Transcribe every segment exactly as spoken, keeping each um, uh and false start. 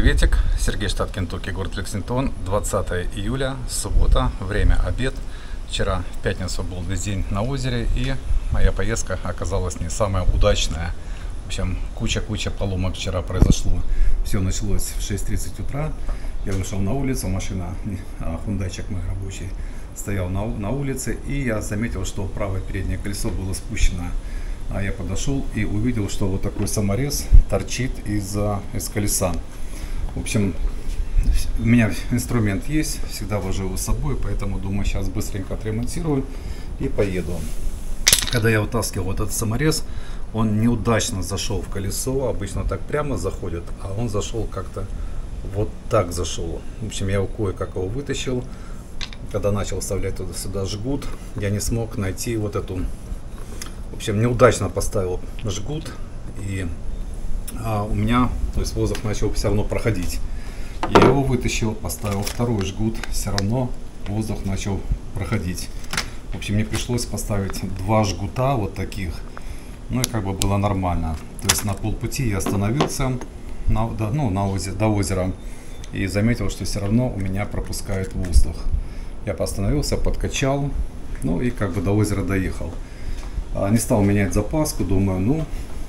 Приветик, Сергей, штат Кентукки, город Лексингтон, двадцатое июля, суббота, время обед. Вчера в пятницу был весь день на озере, и моя поездка оказалась не самая удачная. В общем, куча-куча поломок вчера произошло. Все началось в шесть тридцать утра. Я вышел на улицу, машина, хундайчик мой рабочий, стоял на, на улице, и я заметил, что правое переднее колесо было спущено. А я подошел и увидел, что вот такой саморез торчит из, из колеса. В общем, у меня инструмент есть, всегда вожу его с собой, поэтому думаю, сейчас быстренько отремонтирую и поеду. Когда я вытаскивал этот саморез, он неудачно зашел в колесо, обычно так прямо заходит, а он зашел как-то вот так зашел. В общем, я его кое-как его вытащил. Когда начал вставлять туда-сюда жгут, я не смог найти вот эту... В общем, неудачно поставил жгут, и а, у меня, то есть воздух начал все равно проходить. Я его вытащил, поставил второй жгут, все равно воздух начал проходить. В общем, мне пришлось поставить два жгута вот таких, ну и как бы было нормально. То есть на полпути я остановился на, да, ну, на озеро, до озера и заметил, что все равно у меня пропускает воздух. Я остановился, подкачал, ну и как бы до озера доехал. Не стал менять запаску, думаю, ну,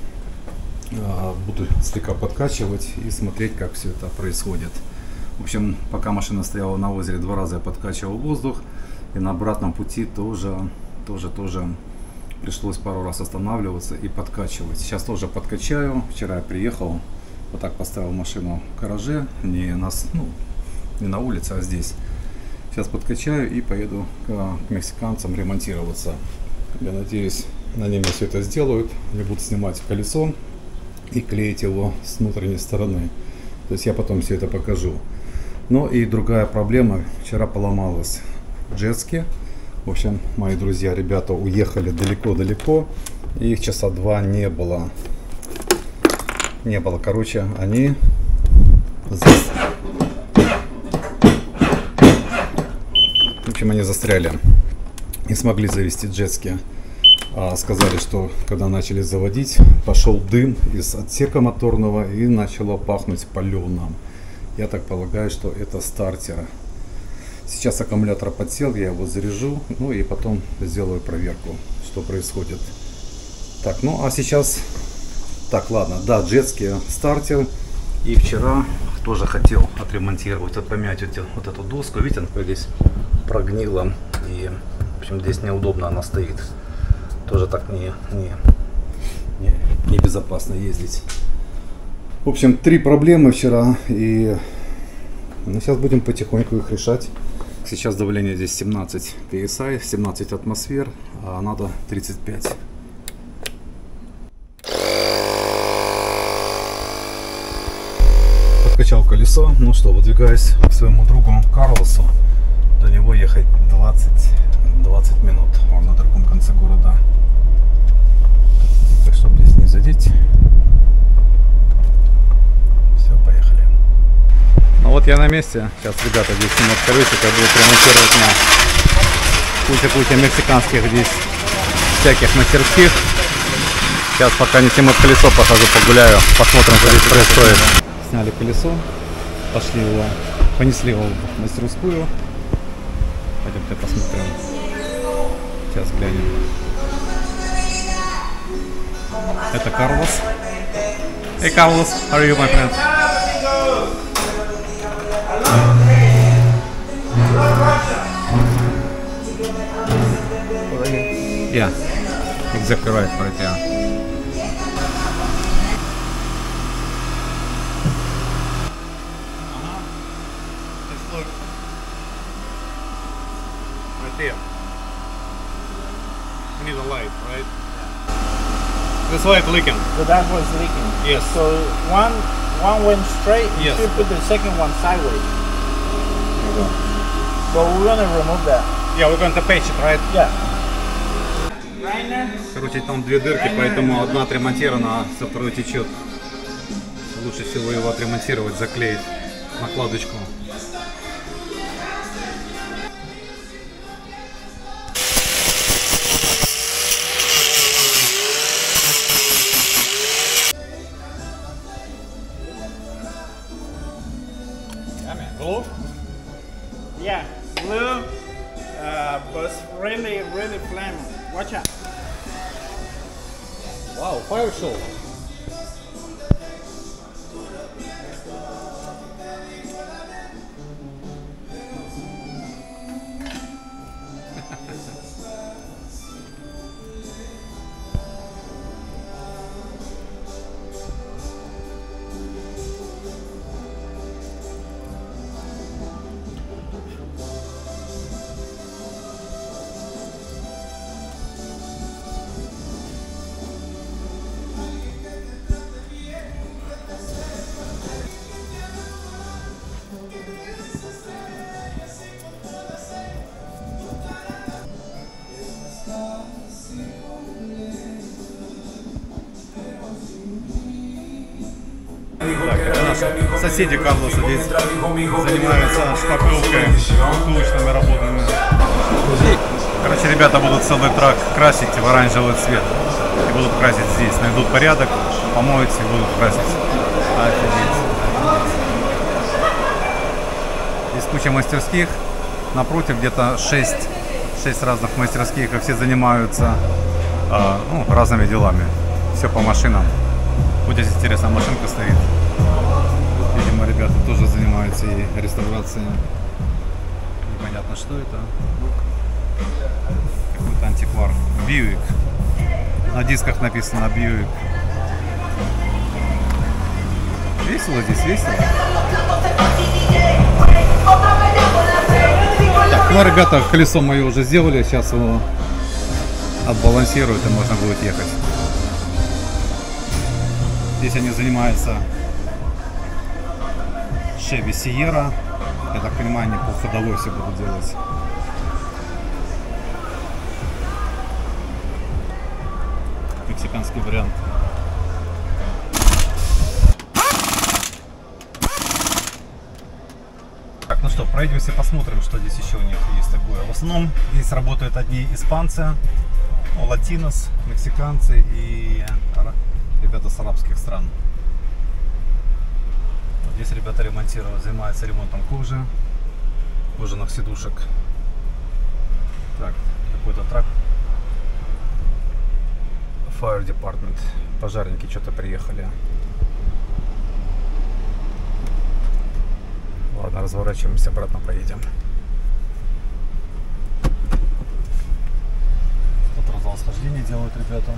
буду слегка подкачивать и смотреть, как все это происходит. В общем, пока машина стояла на озере, два раза я подкачивал воздух, и на обратном пути тоже, тоже, тоже пришлось пару раз останавливаться и подкачивать. Сейчас тоже подкачаю. Вчера я приехал, вот так поставил машину в гараже, не на, ну, не на улице, а здесь. Сейчас подкачаю и поеду к, к мексиканцам ремонтироваться. Я надеюсь, они мне все это сделают. Они будут снимать колесо и клеить его с внутренней стороны. То есть я потом все это покажу. Но и другая проблема. Вчера поломалась джетски. В общем, мои друзья, ребята уехали далеко-далеко. И их часа два не было. Не было. Короче, они... В общем, они застряли. Не смогли завести джетски. А, сказали, что когда начали заводить, пошел дым из отсека моторного и начало пахнуть паленым. Я так полагаю, что это стартер. Сейчас аккумулятор подсел, я его заряжу, ну и потом сделаю проверку, что происходит. Так, ну а сейчас... Так, ладно, да, джетски стартер. И вчера тоже хотел отремонтировать, вот помять вот, вот эту доску. Видите, она здесь прогнила. И, в общем, здесь неудобно она стоит. Тоже так не, не, не, не безопасно ездить. В общем, три проблемы вчера. И ну, сейчас будем потихоньку их решать. Сейчас давление здесь семнадцать пи эс ай, семнадцать атмосфер, а надо тридцать пять. Подкачал колесо. Ну что, выдвигаюсь к своему другу Карлосу. До него ехать двадцать минут. Он на другом конце города. Так, чтобы здесь не задеть. Все, поехали. Ну вот я на месте. Сейчас ребята здесь снимут колесико, будут ремонтировать на куча-куча мексиканских здесь всяких мастерских. Сейчас пока не снимут колесо, похожу, погуляю, посмотрим, что здесь происходит. Сняли колесо, пошли его, понесли его в мастерскую. Пойдемте посмотрим. Сейчас глянем. Это Карлос. Hey Carlos, how are you, my friend? Yeah, exactly right, right, yeah. Here. We need a light, right? Yeah. This light leaking. So that was leaking. Yes. So one one went straight. Yes. You should put the second one sideways. But we're gonna remove that. Yeah, we're going to patch it, right? Yeah. Короче, там две дырки, поэтому одна отремонтирована, а со второй течет. Лучше всего его отремонтировать, заклеить накладочку. Yeah, blue, uh, but it's really, really flammable. Watch out. Вау, fire show. Соседи Карлоса здесь занимаются шпаклевкой, бутылочными работами. Короче, ребята будут целый трак красить в оранжевый цвет. И будут красить здесь. Найдут порядок, помоются и будут красить. Офигеть. Здесь куча мастерских. Напротив где-то шесть разных мастерских, и все занимаются э, ну, разными делами. Все по машинам. Вот здесь интересная машинка стоит. Видимо, ребята тоже занимаются и реставрацией. Непонятно, что это. Какой-то антиквар. Бьюик. На дисках написано Бьюик. Весело здесь, весело. Так, ну, ребята, колесо мое уже сделали. Сейчас его отбалансируют, и можно будет ехать. Здесь они занимаются Chevy Sierra. Я так понимаю, они по ходовой все будут делать. Мексиканский вариант. Так, ну что, пройдемся, посмотрим, что здесь еще у них есть такое. В основном здесь работают одни испанцы, ну, латинос, мексиканцы и ребята с арабских стран. Здесь ребята ремонтируют, занимаются ремонтом кожи, кожаных сидушек. Так, какой-то трак. Fire Department. Пожарники что-то приехали. Ладно, разворачиваемся, обратно поедем. Тут развал-схождение делают ребята.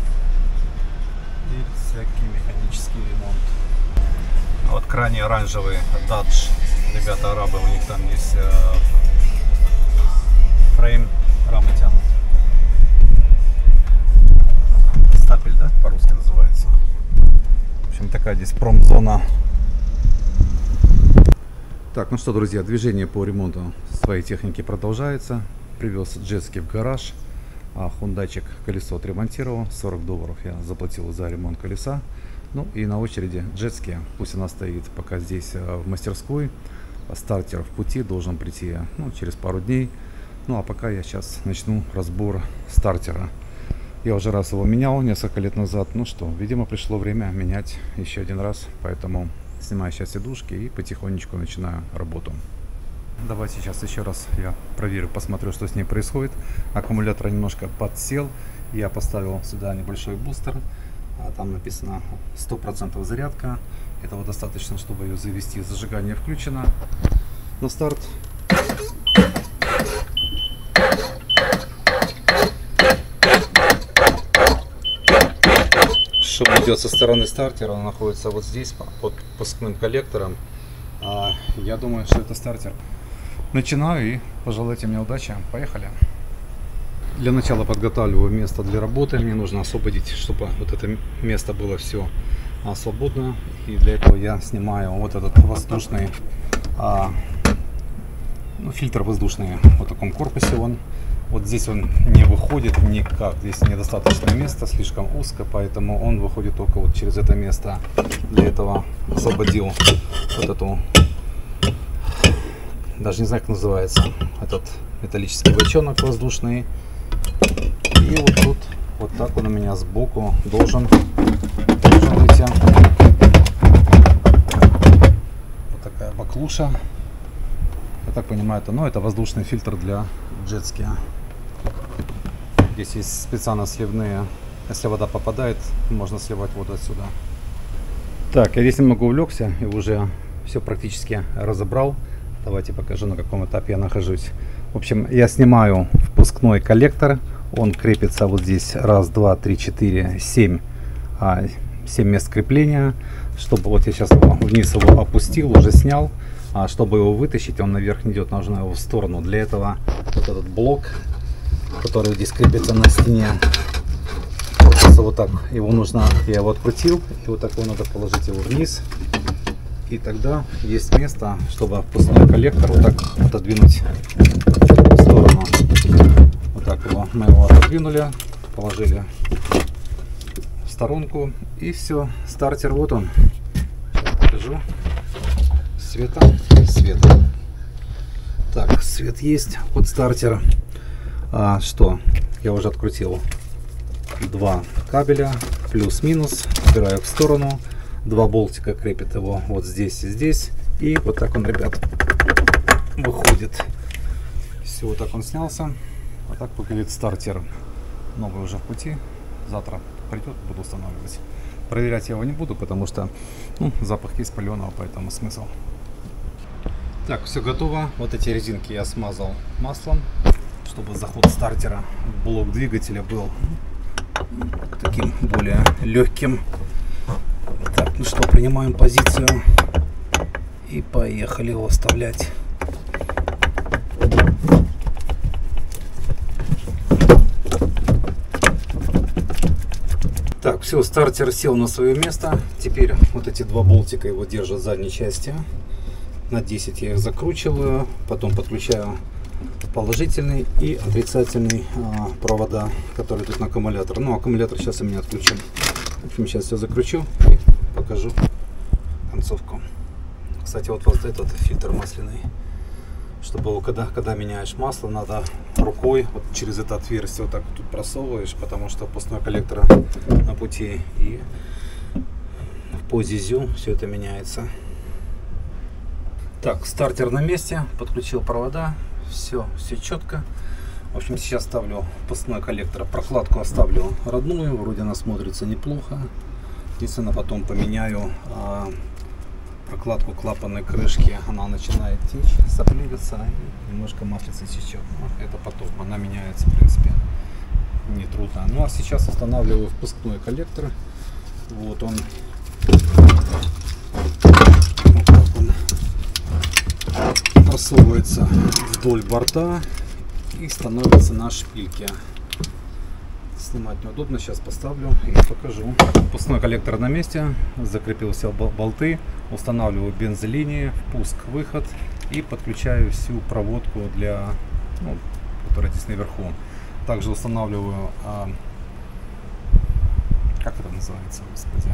И всякий механический ремонт. А вот крайне оранжевый Dodge, ребята арабы, у них там есть э, фрейм, рамы тянут. Стапель, да, по-русски называется. В общем, такая здесь промзона. Так, ну что, друзья, движение по ремонту своей техники продолжается. Привез джетский в гараж, а хундайчик колесо отремонтировал. сорок долларов я заплатил за ремонт колеса. Ну и на очереди джетский, пусть она стоит пока здесь в мастерской. Стартер в пути, должен прийти ну, через пару дней. Ну а пока я сейчас начну разбор стартера. Я уже раз его менял несколько лет назад. Ну что, видимо, пришло время менять еще один раз. Поэтому снимаю сейчас сидушки и потихонечку начинаю работу. Давайте сейчас еще раз я проверю, посмотрю, что с ней происходит. Аккумулятор немножко подсел. Я поставил сюда небольшой бустер. Там написано сто процентов зарядка. Этого достаточно, чтобы ее завести. Зажигание включено. На старт. Шум идет со стороны стартера. Он находится вот здесь, под пускным коллектором. Я думаю, что это стартер. Начинаю и пожелайте мне удачи. Поехали. Для начала подготавливаю место для работы. Мне нужно освободить, чтобы вот это место было все а, свободно. И для этого я снимаю вот этот воздушный а, ну, фильтр воздушный. В таком корпусе он. Вот здесь он не выходит никак. Здесь недостаточно места, слишком узко, поэтому он выходит только вот через это место. Для этого освободил вот эту, даже не знаю, как называется, этот металлический бочонок воздушный. И вот тут, вот так он у меня сбоку должен, должен выйти. Вот такая баклуша. Я так понимаю, это, ну, это воздушный фильтр для джетски. Здесь есть специально сливные. Если вода попадает, можно сливать воду отсюда. Так, я здесь немного увлекся и уже все практически разобрал. Давайте покажу, на каком этапе я нахожусь. В общем, я снимаю впускной коллектор. Он крепится вот здесь. Раз, два, три, четыре, семь. семь мест крепления. Чтобы вот я сейчас его вниз его опустил, уже снял. А чтобы его вытащить, он наверх не идет, нужно его в сторону. Для этого вот этот блок, который здесь крепится на стене, вот так его нужно, я его открутил, и вот так его надо положить его вниз, и тогда есть место, чтобы впускной коллектор вот так отодвинуть в сторону. Вот так его мы его отодвинули, положили в сторонку, и все, стартер вот он. Сейчас покажу. Света, свет. Так, свет есть от стартера. А, что? Я уже открутил два кабеля, плюс-минус, убираю в сторону. Два болтика крепит его вот здесь и здесь. И вот так он, ребят, выходит. Все, вот так он снялся. Вот так выглядит стартер. Новый уже в пути. Завтра придет, буду устанавливать. Проверять я его не буду, потому что ну, запах есть паленого, поэтому смысл. Так, все готово. Вот эти резинки я смазал маслом, чтобы заход стартера в блок двигателя был таким более легким. Так, ну что, принимаем позицию и поехали его вставлять. Так, все, стартер сел на свое место. Теперь вот эти два болтика его держат в задней части. На десять я их закручиваю, потом подключаю положительный и отрицательный а, провода, которые идут на аккумулятор. Ну, аккумулятор сейчас у меня отключен. В общем, сейчас все закручу и покажу концовку. Кстати, вот, вот этот фильтр масляный. Чтобы его, когда, когда меняешь масло, надо рукой вот через это отверстие вот так вот тут просовываешь, потому что впускной коллектор на пути, и в позе зю все это меняется. Так, стартер на месте, подключил провода, все, все четко. В общем, сейчас ставлю впускной коллектор, прокладку оставлю родную, вроде она смотрится неплохо. Естественно, потом поменяю а, прокладку клапанной крышки, она начинает течь, сопливиться, и немножко маслица течет. Но это потом, она меняется, в принципе, не трудно. Ну а сейчас устанавливаю впускной коллектор. Вот он. Вот так он просовывается вдоль борта и становится на шпильке. Снимать неудобно, сейчас поставлю и покажу. Впускной коллектор на месте, закрепил все болты, устанавливаю бензолинии, впуск, выход и подключаю всю проводку, для, ну, которая здесь наверху. Также устанавливаю, а, как это называется, господи,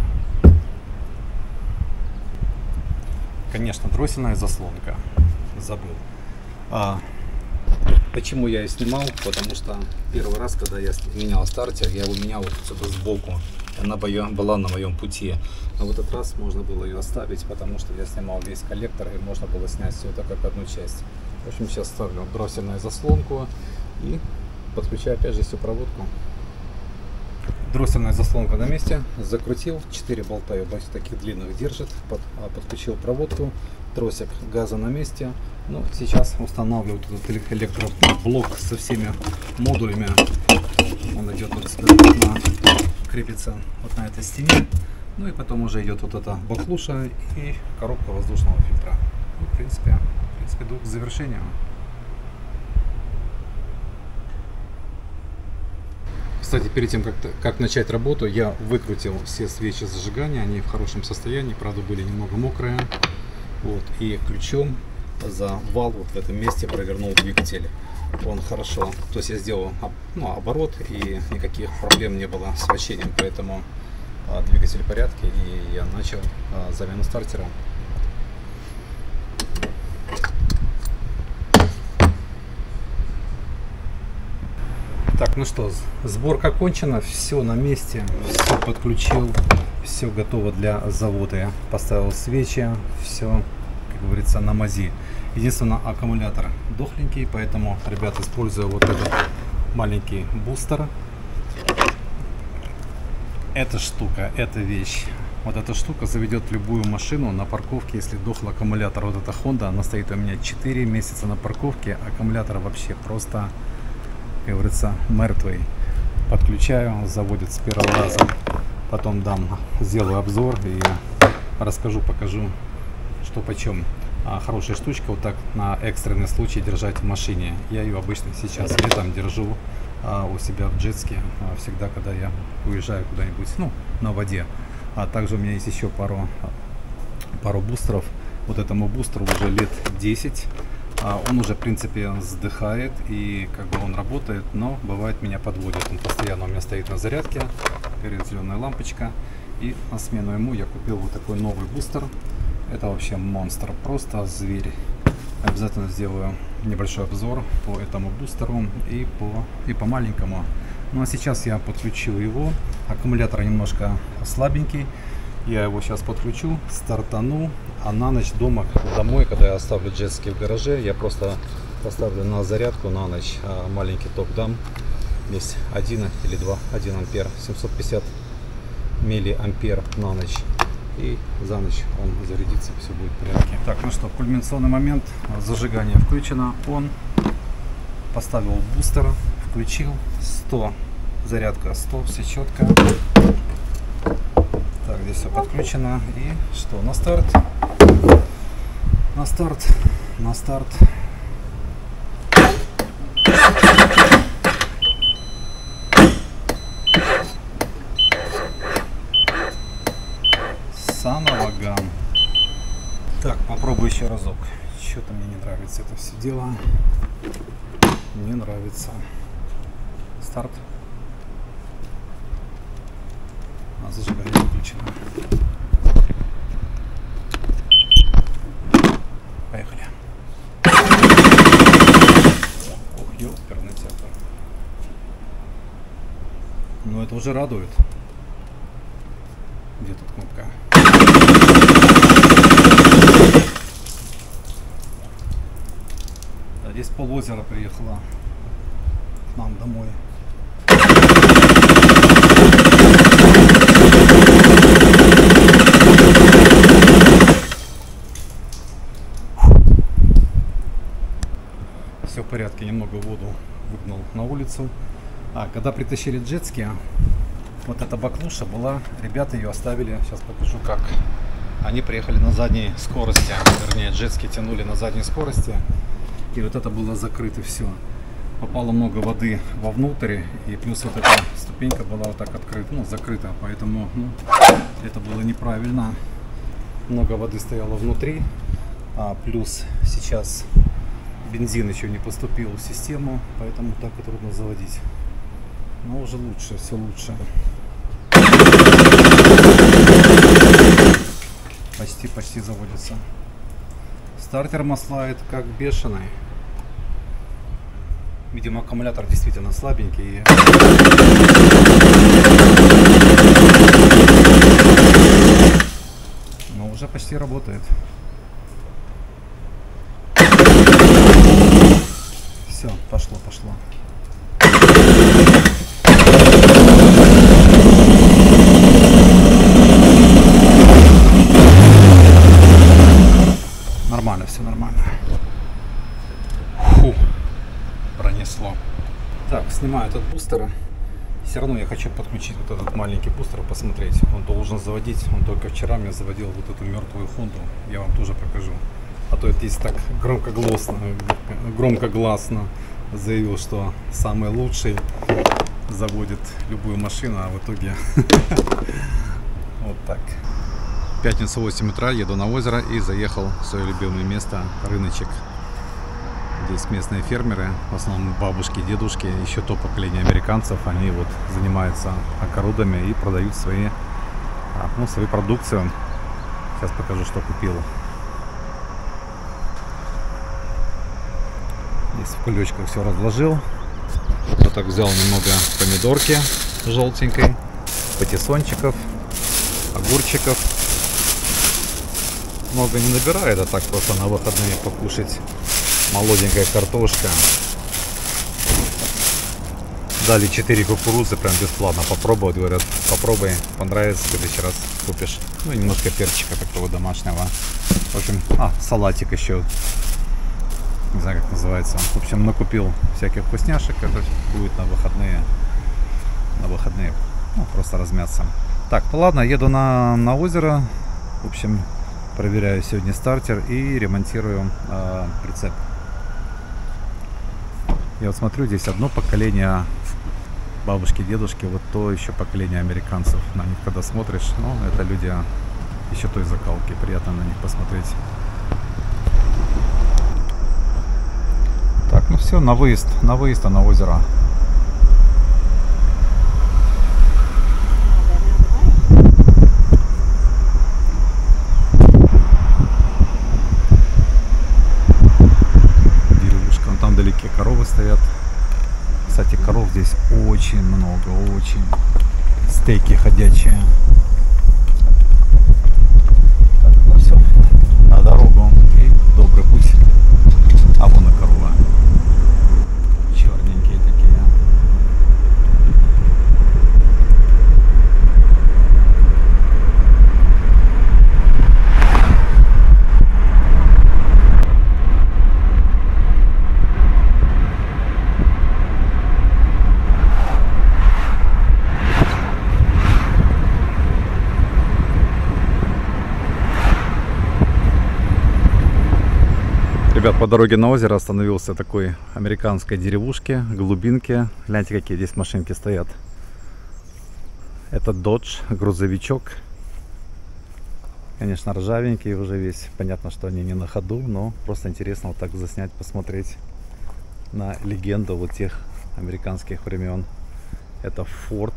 конечно, дроссельная заслонка, забыл. А, Почему я ее снимал? Потому что первый раз, когда я менял стартер, я его менял вот сюда сбоку. Она была на моем пути. А в этот раз можно было ее оставить, потому что я снимал весь коллектор, и можно было снять все это как одну часть. В общем, сейчас ставлю дроссельную заслонку и подключаю опять же всю проводку. Дроссельная заслонка на месте. Закрутил. четыре болта, вот таких длинных держит. Под, подключил проводку. Тросик газа на месте. Ну, сейчас устанавливаю этот электроблок со всеми модулями. Он идет вот сюда, на, крепится вот на этой стене. Ну и потом уже идет вот эта баклуша и коробка воздушного фильтра. Ну, в принципе, в принципе, иду к завершению. Кстати, перед тем, как, как начать работу, я выкрутил все свечи зажигания. Они в хорошем состоянии, правда, были немного мокрые. Вот, и ключом за вал вот в этом месте провернул двигатель. Он хорошо, то есть я сделал, ну, оборот, и никаких проблем не было с вращением, поэтому а, двигатель в порядке, и я начал а, замену стартера. Так, ну что, сборка окончена, все на месте, все подключил, все готово для завода. Поставил свечи, все, как говорится, на мази. Единственное, аккумулятор дохленький, поэтому, ребят, использую вот этот маленький бустер. Эта штука, эта вещь, вот эта штука заведет любую машину на парковке, если дохл аккумулятор. Вот эта Honda, она стоит у меня четыре месяца на парковке, аккумулятор вообще просто, как говорится, мертвый. Подключаю, заводит с первого раза, потом дам, сделаю обзор и расскажу, покажу, что почем. А, хорошая штучка, вот так на экстренный случай держать в машине. Я ее обычно сейчас летом держу а, у себя в джетске, а, всегда, когда я уезжаю куда-нибудь, ну, на воде. А также у меня есть еще пару, пару бустеров. Вот этому бустеру уже лет десять. А, он уже, в принципе, сдыхает и как бы он работает, но бывает меня подводит. Он постоянно у меня стоит на зарядке, горит зеленая лампочка. И на смену ему я купил вот такой новый бустер. Это вообще монстр, просто зверь. Обязательно сделаю небольшой обзор по этому бустеру и по, и по маленькому. Ну а сейчас я подключил его. Аккумулятор немножко слабенький. Я его сейчас подключу, стартану. А на ночь дома, домой, когда я оставлю джетский в гараже, я просто поставлю на зарядку на ночь. Маленький ток дам. Есть один или два, один ампер, семьсот пятьдесят миллиампер на ночь. И за ночь он зарядится, все будет в порядке. Так, ну что, кульминационный момент. Зажигание включено. Он поставил бустер, включил. сто, зарядка сто, все четко. Так, здесь все подключено. И что, на старт. На старт. На старт. Санаваган. Так, попробую еще разок. Что-то мне не нравится это все дело. Не нравится. Старт. А зажигание выключено. Поехали. Ох, ёперный театр. Ну это уже радует. Где тут кнопка? Да, здесь полозера приехала к нам домой. Все в порядке, немного воду выгнал на улицу. А когда притащили джетски, вот эта баклуша была, ребята ее оставили, сейчас покажу как. Они приехали на задней скорости, вернее джетски тянули на задней скорости, и вот это было закрыто все. Попало много воды вовнутрь, и плюс вот эта ступенька была вот так открыта, ну закрыта, поэтому ну, это было неправильно. Много воды стояло внутри, а плюс сейчас бензин еще не поступил в систему, поэтому так и трудно заводить. Но уже лучше, все лучше. Почти, почти заводится. Стартер маслает как бешеный. Видимо, аккумулятор действительно слабенький. Но уже почти работает. Все, пошло, пошло. Нормально, все нормально. Фу, пронесло. Так, снимаю этот бустер. Все равно я хочу подключить вот этот маленький бустер, посмотреть. Он должен заводить. Он только вчера мне заводил вот эту мертвую Хонду. Я вам тоже покажу. А то это здесь так громкогласно, громкогласно заявил, что самый лучший заводит любую машину, а в итоге вот так. Пятница, восемь утра, еду на озеро и заехал в свое любимое место, рыночек. Здесь местные фермеры, в основном бабушки, дедушки, еще то поколение американцев, они вот занимаются огородами и продают свои, ну, свою продукцию. Сейчас покажу, что купил. Здесь в кулечках все разложил. Вот так взял немного помидорки желтенькой, патиссончиков, огурчиков. много не набирает, а так просто на выходные покушать молоденькая картошка. Дали четыре кукурузы прям бесплатно попробовать, говорят, попробуй, понравится, в следующий раз купишь. Ну и немножко перчика такого домашнего. В общем, а, салатик еще, не знаю как называется. В общем, накупил всяких вкусняшек, это будет на выходные, на выходные, ну, просто размяться. Так, ну ладно, еду на, на озеро, в общем, проверяю сегодня стартер и ремонтирую э, прицеп. Я вот смотрю, здесь одно поколение бабушки, дедушки, вот то еще поколение американцев. На них когда смотришь, ну, это люди еще той закалки. Приятно на них посмотреть. Так, ну все, на выезд, на выезд, а на озеро. Деревушка, вон там вдалеке коровы стоят. Кстати, коров здесь очень много, очень. Стейки ходячие. Так, ну все, на дорогу и добрый путь. А вон и корова. Черненькие такие. Ребят, по дороге на озеро остановился такой американской деревушке, глубинке. Гляньте, какие здесь машинки стоят. Это Dodge, грузовичок. Конечно, ржавенький уже весь. Понятно, что они не на ходу, но просто интересно вот так заснять, посмотреть на легенду вот тех американских времен. Это Ford.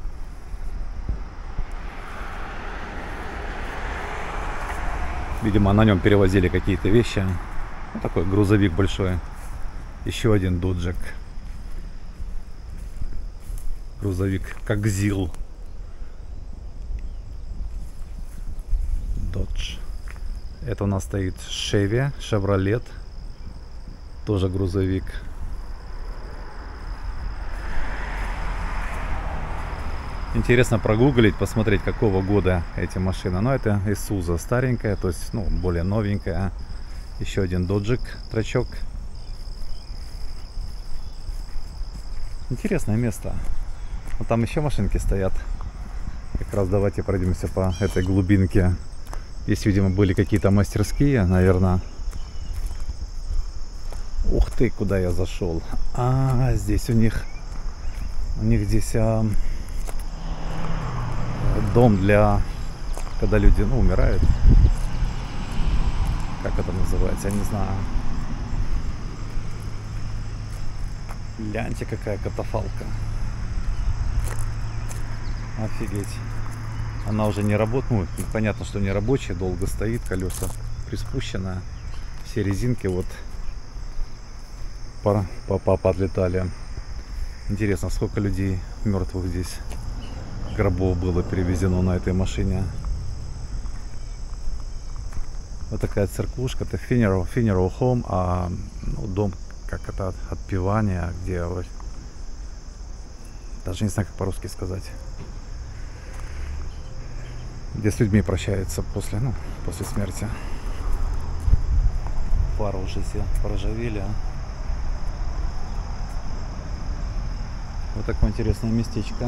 Видимо, на нем перевозили какие-то вещи. Вот такой грузовик большой. Еще один доджик. Грузовик как ЗИЛ. Dodge. Это у нас стоит Chevy, Chevrolet. Тоже грузовик. Интересно прогуглить, посмотреть, какого года эти машины. Но это Isuzu старенькая, то есть, ну, более новенькая. Еще один доджик, трачок. Интересное место. Вот там еще машинки стоят. Как раз давайте пройдемся по этой глубинке. Здесь, видимо, были какие-то мастерские, наверное. Ух ты, куда я зашел. А, здесь у них, у них здесь а, дом для, когда люди, ну, умирают. Как это называется, я не знаю. Гляньте, какая катафалка. Офигеть. Она уже не работает. Ну, понятно, что не рабочая, долго стоит, колеса приспущены. Все резинки вот по, по, по, подлетали. Интересно, сколько людей мертвых здесь, гробов было перевезено на этой машине. Вот такая церквушка, это funeral, funeral home, а, ну, дом, как это, отпевание, где, даже не знаю, как по-русски сказать, где с людьми прощаются после, ну, после смерти. Фары уже все поржавели. Вот такое интересное местечко.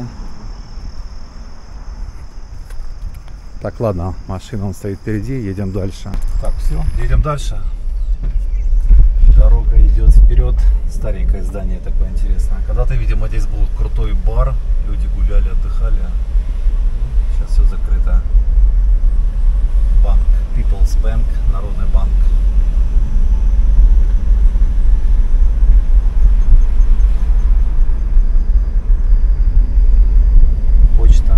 Так, ладно, машина он стоит впереди, едем дальше. Так, все, едем дальше. Дорога идет вперед. Старенькое здание такое интересное. Когда-то, видимо, здесь был крутой бар. Люди гуляли, отдыхали. Сейчас все закрыто. Банк, People's Bank, Народный банк. Почта.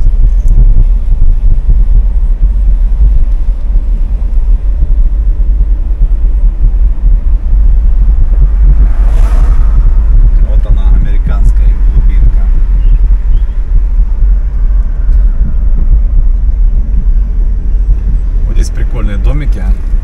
Домики.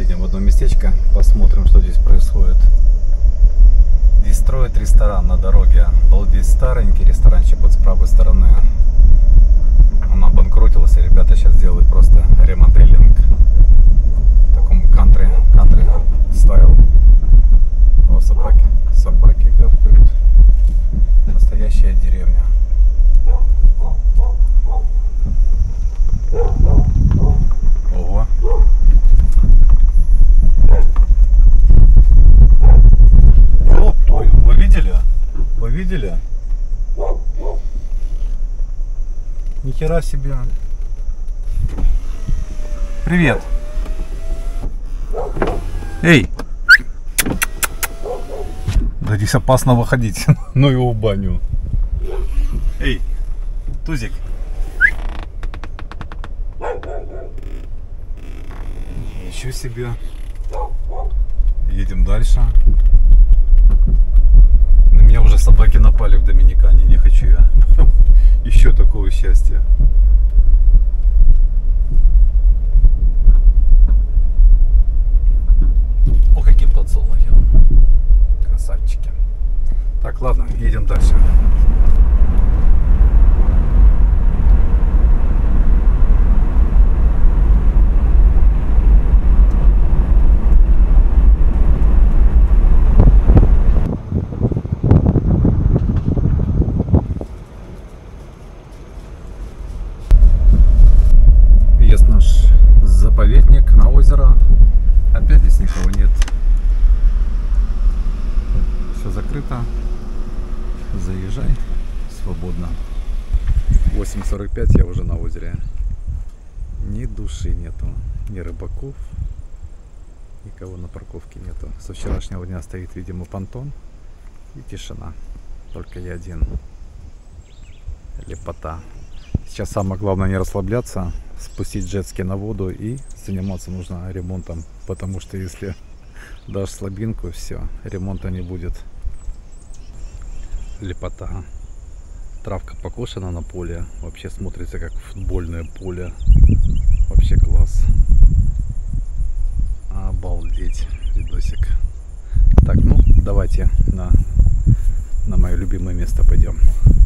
Заедем в одно местечко, посмотрим, что здесь происходит. Здесь строят ресторан на дороге. Был здесь старенький ресторанчик вот с правой стороны. Он обанкротился, ребята сейчас делают просто ремоделинг в таком кантри, кантри стайл. О, собаки, собаки гавкают. Настоящая деревня. Ого. Ёп твою, вы видели? Вы видели? Ни хера себе. Привет. Эй. Да здесь опасно выходить. Ну его в баню. Эй, Тузик. Ничего себе. Едем дальше. На меня уже собаки напали в Доминикане. Не хочу я еще такого счастья. О, какие подсолнухи. Красавчики. Так, ладно, едем дальше. Въезд наш заповедник на озеро. Опять здесь никого нет. Все закрыто. Заезжай свободно. восемь сорок пять, я уже на озере. Ни души нету, ни рыбаков, никого на парковке нету. Со вчерашнего дня стоит, видимо, понтон и тишина. Только я один. Лепота. Сейчас самое главное не расслабляться, спустить джетски на воду, и заниматься нужно ремонтом, потому что если дашь слабинку, все, ремонта не будет. Лепота. Травка покошена на поле, вообще смотрится как футбольное поле. Вообще класс. Обалдеть, видосик. Так, ну давайте на, на мое любимое место пойдем.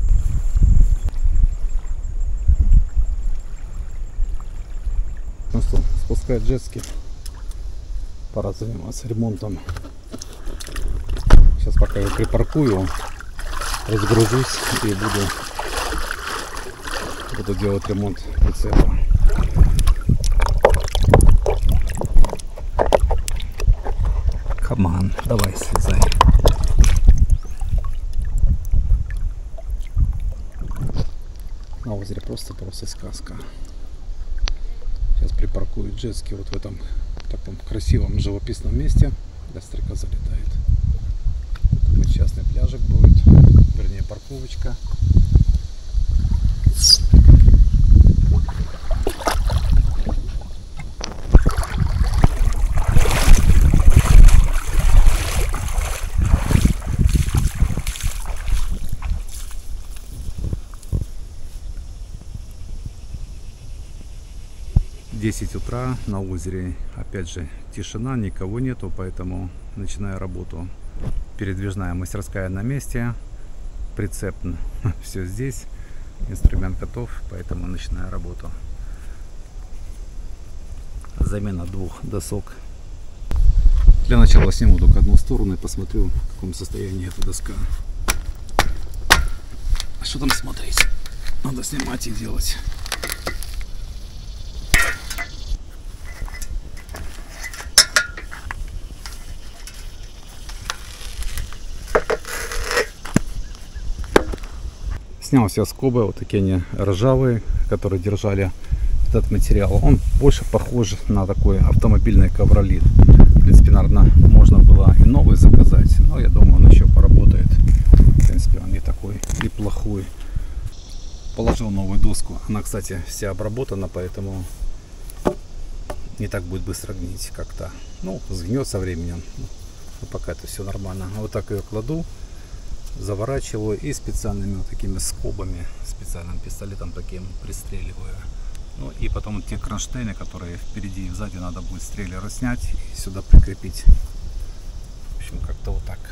Ну что, спускать джетски. Пора заниматься ремонтом. Сейчас пока я припаркую, разгружусь и буду, буду делать ремонт прицепа. Каман, давай слезай. На озере просто-просто сказка. Сейчас припаркую джетски вот в этом таком красивом живописном месте. Для стрекоза залетает. Такой частный пляжик будет, вернее парковочка. десять утра на озере, опять же тишина, никого нету, поэтому начинаю работу. Передвижная мастерская на месте, прицеп все здесь, инструмент готов, поэтому начинаю работу. Замена двух досок. Для начала сниму только одну сторону и посмотрю, в каком состоянии эта доска. А что там смотреть? Надо снимать и делать. Снял все скобы, вот такие они ржавые, которые держали этот материал. Он больше похож на такой автомобильный ковролит. В принципе, наверное, можно было и новый заказать, но я думаю, он еще поработает. В принципе, он не такой и плохой. Положил новую доску. Она, кстати, вся обработана, поэтому не так будет быстро гнить как-то. Ну, сгнет со временем. Но пока это все нормально. Вот так ее кладу. Заворачиваю и специальными вот такими скобами, специальным пистолетом таким пристреливаю. Ну и потом те кронштейны, которые впереди и сзади, надо будет с трейлера снять и сюда прикрепить. В общем, как-то вот так.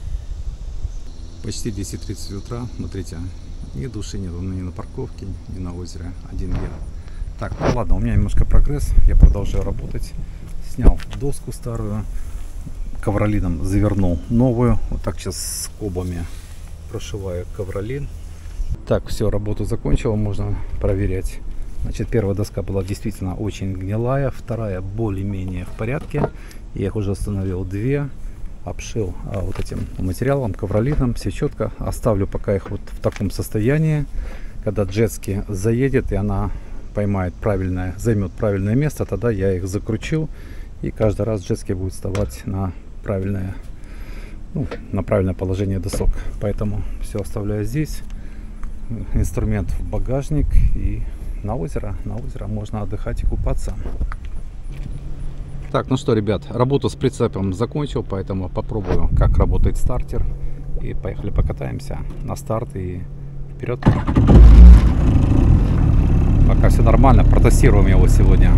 Почти десять тридцать утра. Смотрите, ни души нет, ни на парковке, ни на озере. Один я. Так, ну ладно, у меня немножко прогресс. Я продолжаю работать. Снял доску старую, ковролином завернул новую. Вот так сейчас с скобами прошиваю ковролин. Так, все, работу закончил, можно проверять. Значит, первая доска была действительно очень гнилая, вторая более-менее в порядке. Я их уже установил две, обшил а, вот этим материалом, ковролином, все четко. Оставлю пока их вот в таком состоянии. Когда джетски заедет и она поймает правильное, займет правильное место, тогда я их закручу. И каждый раз джетски будет вставать на правильное, ну, на правильное положение досок. Поэтому все оставляю здесь. Инструмент в багажник и на озеро. На озеро можно отдыхать и купаться. Так, ну что, ребят, работу с прицепом закончил, поэтому попробую, как работает стартер. И поехали покатаемся на старт и вперед. Пока все нормально, протестируем его сегодня.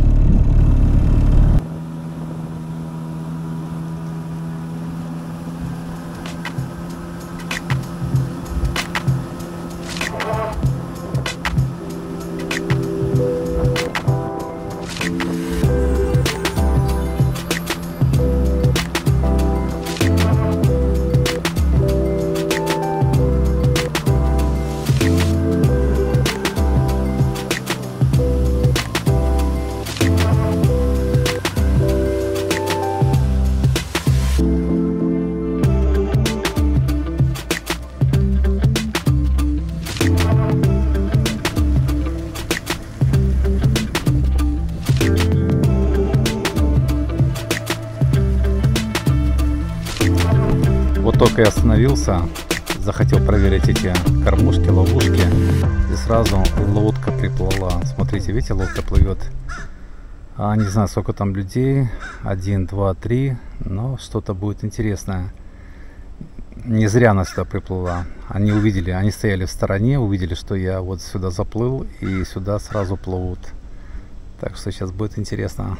Только я остановился, захотел проверить эти кормушки, ловушки, и сразу лодка приплыла. Смотрите, видите, лодка плывет. А, не знаю, сколько там людей, один, два, три, но что-то будет интересное. Не зря она сюда приплыла. Они увидели, они стояли в стороне, увидели, что я вот сюда заплыл, и сюда сразу плывут. Так что сейчас будет интересно.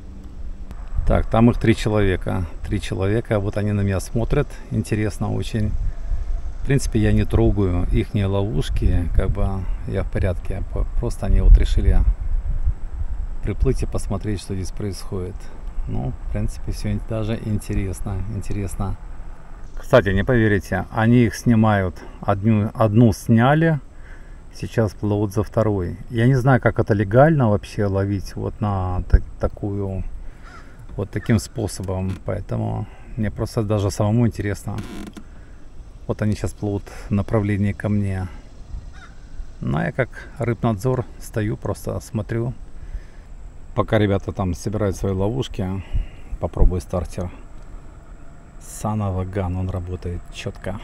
Так, там их три человека. Три человека. Вот они на меня смотрят. Интересно очень. В принципе, я не трогаю ихние ловушки. Как бы я в порядке. Просто они вот решили приплыть и посмотреть, что здесь происходит. Ну, в принципе, все даже интересно. Интересно. Кстати, не поверите, они их снимают. Одну, одну сняли. Сейчас плывут за второй. Я не знаю, как это легально вообще ловить вот на так, такую... Вот таким способом, поэтому мне просто даже самому интересно. Вот они сейчас плывут в направлении ко мне. Ну, я как рыбнадзор стою, просто смотрю. Пока ребята там собирают свои ловушки, попробую стартер. Санова Ган, он работает четко.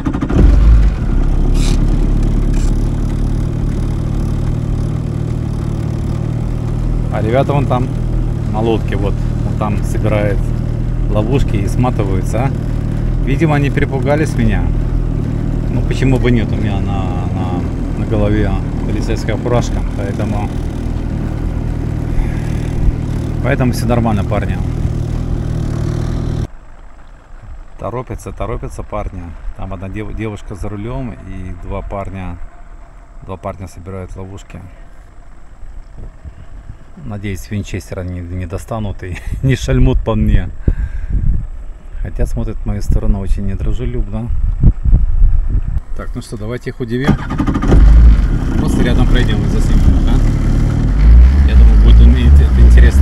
А ребята вон там на лодке, вот. Там собирает ловушки и сматываются. А? Видимо, они перепугались меня. Ну, почему бы нет? У меня на, на, на голове полицейская фуражка. Поэтому Поэтому все нормально, парни. Торопятся, торопятся парни. Там одна дев, девушка за рулем и два парня. Два парня собирают ловушки. Надеюсь, винчестера не, не достанут и не шальмут по мне. Хотя смотрят в мою сторону очень недружелюбно. Так, ну что, давайте их удивим. Просто рядом пройдем и заснимем, да? Я думаю, будет это интересно.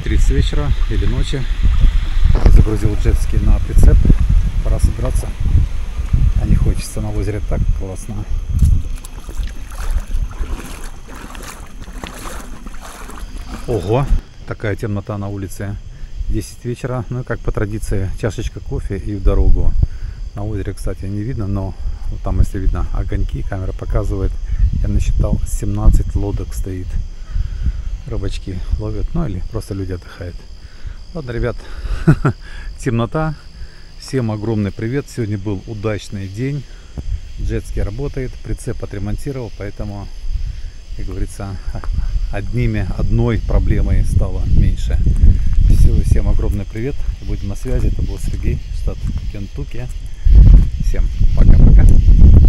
тридцать вечера или ночи. Загрузил джетский на прицеп. Пора собираться. А не хочется, на озере так классно. Ого, такая темнота на улице. десять вечера. Ну и как по традиции, чашечка кофе и в дорогу. На озере, кстати, не видно, но вот там, если видно огоньки, камера показывает. Я насчитал семнадцать лодок стоит. Рыбачки ловят, ну или просто люди отдыхают. Ладно, ребят, темнота. Всем огромный привет. Сегодня был удачный день. Джетский работает, прицеп отремонтировал, поэтому, как говорится, одними, одной проблемой стало меньше. Все, всем огромный привет. Будем на связи. Это был Сергей, штат Кентукки. Всем пока-пока.